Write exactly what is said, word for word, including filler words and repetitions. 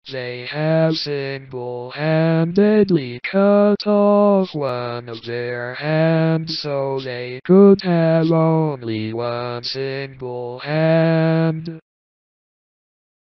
They have single-handedly cut off one of their hands so they could have only one single hand.